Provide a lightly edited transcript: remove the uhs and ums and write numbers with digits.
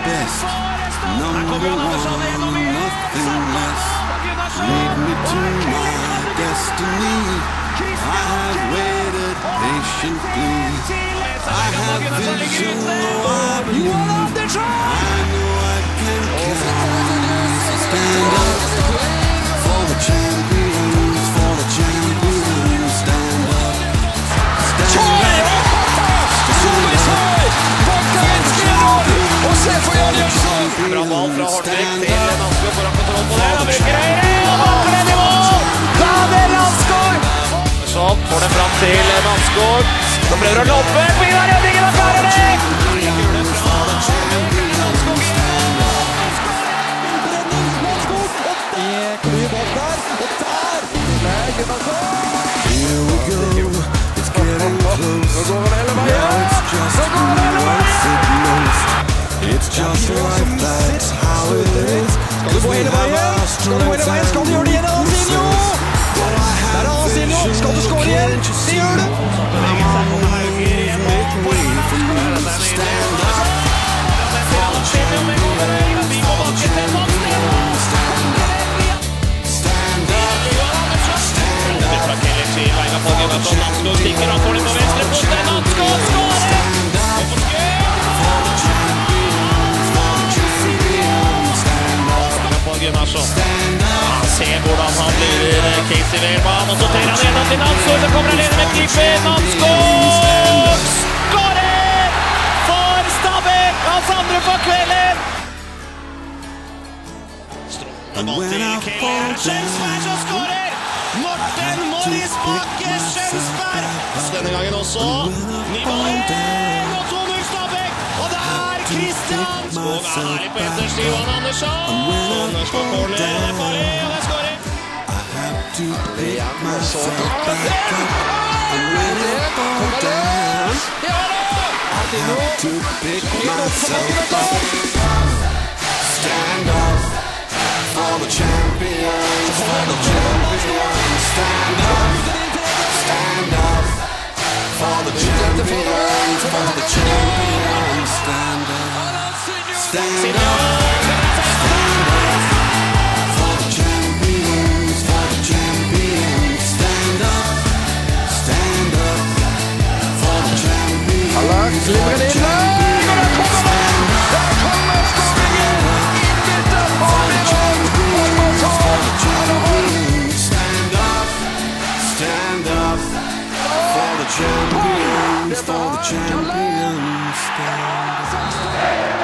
best. Number one, nothing less. Lead me to my destiny. I have waited patiently. I have vision, though I believe. I know I can carry. So stand up for the champions, for the champions. Stand up, stand up. Bra ball fra Hortvik til Nansgaard for å få kontroll på det. Han bruker høyre, og bakker den i mål! Daniel Nansgaard! Sånn, får den fram til Nansgaard. Så prøver han å loppe, Vidar Rødingen og klarer det! Here we go, it's getting close. Now it's just who wants it most. It's just like that's how it is. Cause we have our strengths and weaknesses. But I have vision, can't you see? I'm on the move, make way for me. Stand up for the champions, for the champions. Stand up, stand up, stand up. Fra Keller til Veiga Fogge, Nansgaard stikker og får den på venstre fot. Nansgaard skårer! Han ser hvordan han lurer Casey Wehrmann, og så tar han gjennom til Nansgaard, så kommer han ned med keeper. Nansgaard skårer for Stabæk, hans andre for kvelden. Strålende ball til Keller, Skjensberg som skårer! Morten Morris Bakke Skjensberg! Denne gangen også nivået og 2-0 Stabæk, og det er Kristian Skog er på etters Ivan Andersson. Andersson får det farlig, og det skårer. Det er myself back up. And when I fall down, I have to pick myself up. Stand up for the champions, for the champions. Stand up for the champions, for the champions. Stand up, stand up. Slipper det inn, og der kommer den! Der kommer skåringen! Innbytter på nivå! Stand up for the champions, for the champions. Stand up.